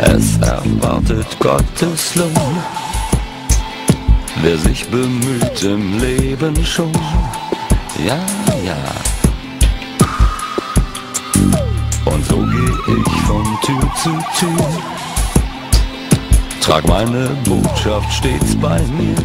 Es erwartet Gottes Lohn, wer sich bemüht im Leben schon. Ja, ja. Und so geh ich von Tür zu Tür, trag meine Botschaft stets bei mir.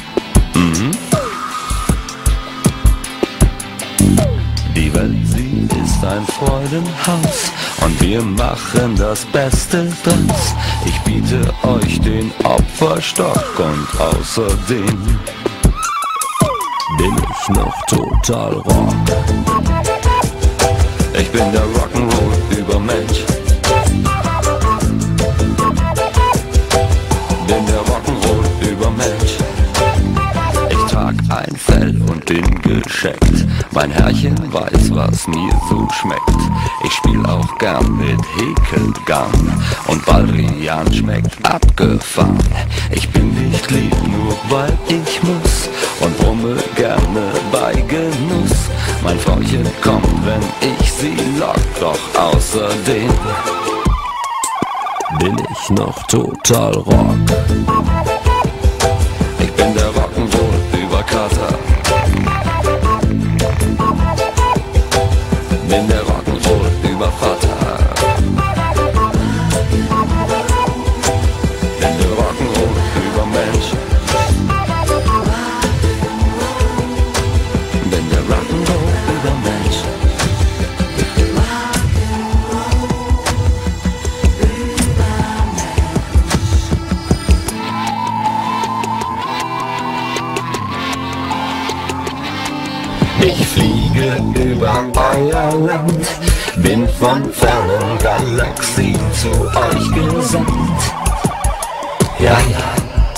Die Welt, sie ist ein Freudenhaus und wir machen das Beste draus. Ich biete euch den Opferstock und außerdem bin ich noch total rock. Ich bin der Rock'n'Roll-Übermensch. Bin der Rock'n'Roll-Übermensch. Ich trag ein Fell und bin gescheckt. Mein Herrchen weiß, was mir so schmeckt. Ich spiel auch gern mit Häkelgarn und Baldrian schmeckt abgefahren. Ich bin nicht lieb, nur weil ich muss und brumme gerne bei Genuss. Mein Frauchen kommt, wenn ich sie lock, doch außerdem bin ich noch total rock. Ich bin der Rock'n'Roll-Überkater. Bin der Rock'n'Roll-Übervater. Bin der Rock'n'Roll-Übermensch. Bin der Rock'n'Roll-Übermensch. Ich fliege über euer Land, bin von fernen Galaxien zu euch gesandt. Ja, ja.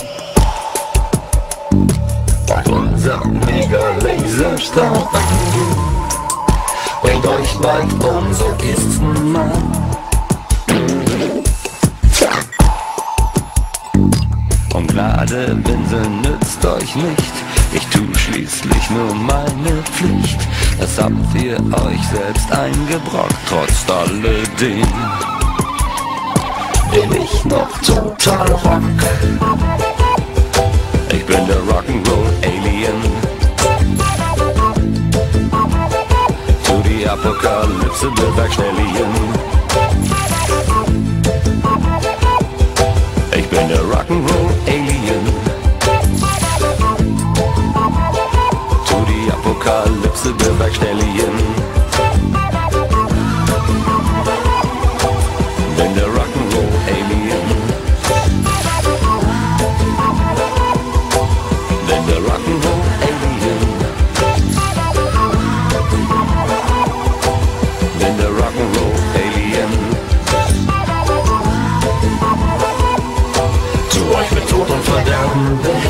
Und unser Mega-Laserstrahl bringt euch bald um, so ist's nun mal. Und Gnade winseln nützt euch nicht. Ich tu schließlich nur meine Pflicht. Das habt ihr euch selbst eingebrockt. Trotz alledem bin ich noch total rock. Ich bin der Rock'n'Roll-Alien. Tu die Apokalypse bewerkstelligen. Ich bin der Rock'n'Roll-Alien. Apokalypse bewerkstelligen. Bin der Rock'n'Roll-Alien. Bin der Rock'n'Roll-Alien. Bin der Rock'n'Roll-Alien. Tu euch mit Tod und Verderben